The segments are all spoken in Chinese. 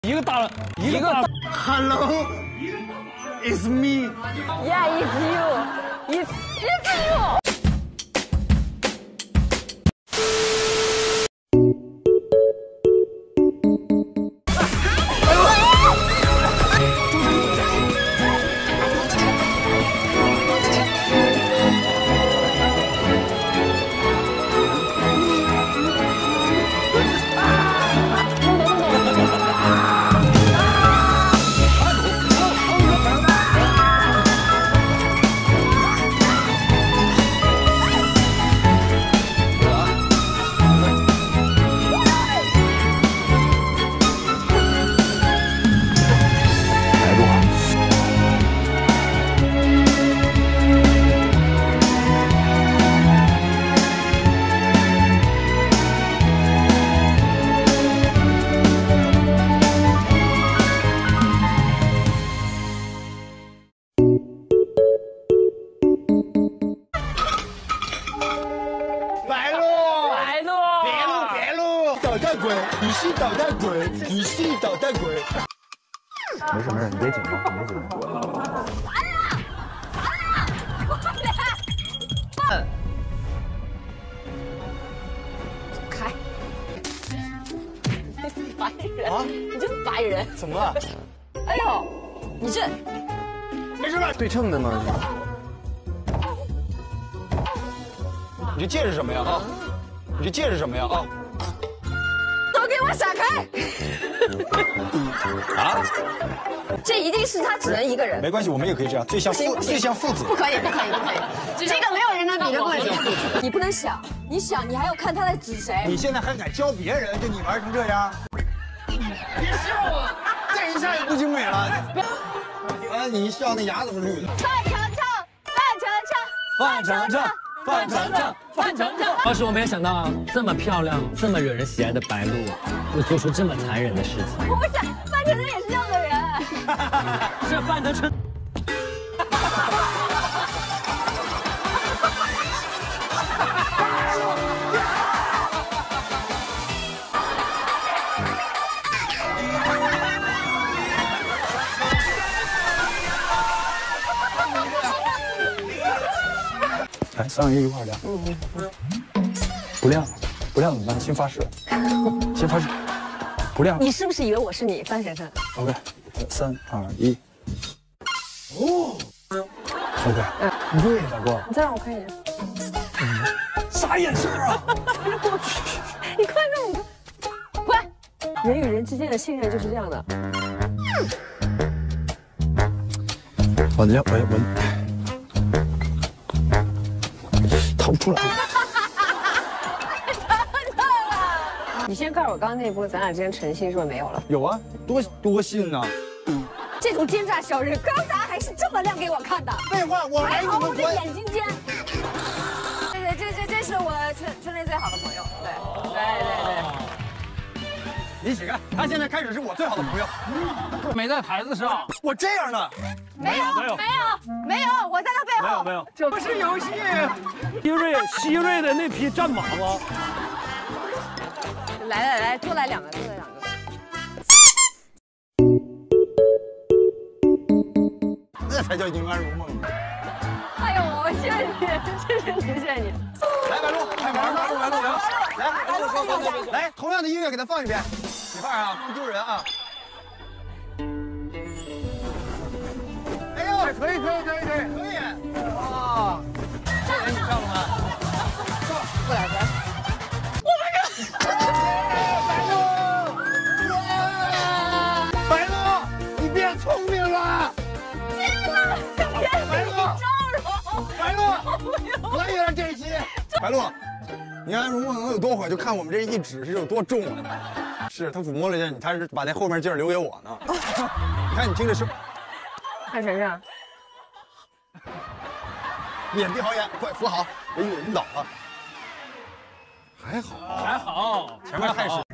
一个大了，一个。 Hello, it's me. Yeah, it's you. It's you. 你是捣蛋鬼，你是捣蛋鬼。 没事没事，你别紧张，你别紧张。 走开！你烦人啊！你真烦人！ 怎么了？ 哎呦，你这没事吧？对称的吗？你这戒指什么呀？啊！你这戒指什么呀？啊！ 都给我闪开！ 啊！ 这一定是他只能一个人。 没关系，我们也可以这样，最像父子。 不可以，不可以，不可以！这个没有人能比得过你。你不能想，你想你还要看他在指谁。 你现在还敢教别人？就你玩成这样？别笑我，这一下也不精美了。啊！你一笑，那牙怎么绿的？ 范丞丞。 范丞丞，范丞丞！当时我没有想到，这么漂亮、这么惹人喜爱的白鹿，会做出这么残忍的事情。 不是，范丞丞也是这样的人。 是范丞丞。 来，3、2、1，一块亮。不亮，不亮怎么办？先发誓，先发誓，不亮。 你是不是以为我是你，范丞丞 ？OK， 3、2、1。哦 ，OK， 你对，大哥。 你再让我看一眼。 啥眼神啊？ 你看看我，滚！人与人之间的信任就是这样的。 我掏不出来。 你先告诉我，刚刚那波咱俩之间诚信是不是没有了？ 有啊，多信呢。 这种奸诈小人，刚才还是这么亮给我看的。 废话，我还好我的眼睛尖。对，这是我村内最好的朋友。对。 一起干！他现在开始是我最好的朋友。 没在台子上。 我这样的。 没有，我在他背后。 没有， 这不是游戏。 希瑞的那匹战马吗？ 来，多来两个。 这才叫迎安如梦。 哎呦，谢谢你。 来，白鹿，来，来，同样的音乐给他放一遍，你放啊，不丢人啊。哎呦，可以。哇，这人你上了吗？过来。白鹿，你变聪明了。白鹿，可以了这一期。白鹿，迎安如梦能有多火，就看我们这一指是有多重了。是他抚摸了一下你，他是把那后面劲儿留给我呢。你看你听着是。 范丞丞， 脸闭好眼，快扶好，人晕倒了。还好，前面还是。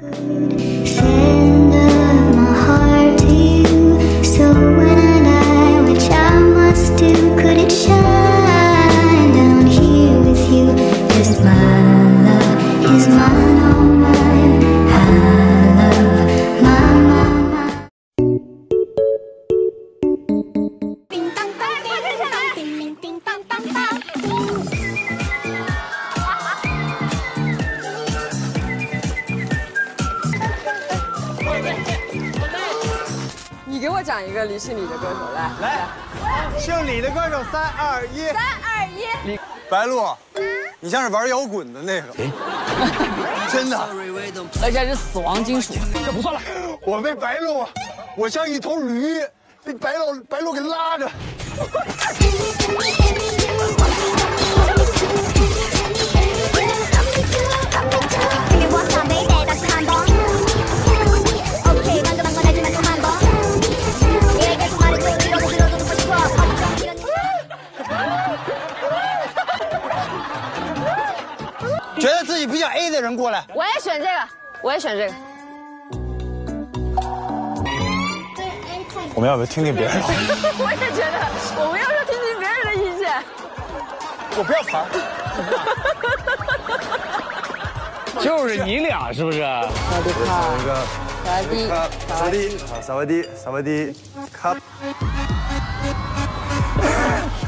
你给我讲一个姓李的歌手，来， 姓李的歌手，3、2、1。3、2、 1。 白鹿，你像是玩摇滚的那个，真的， 而且是死亡金属。 这不算了。我被白鹿，我像一头驴，被白鹿给拉着。觉得自己比较 A 的人过来， 我也选这个，我也选这个。 我们要不要听听别人的？ 我也觉得，我们要说听听别人的意见。 我不要烦。 就是你俩是不是？ 萨瓦迪，卡。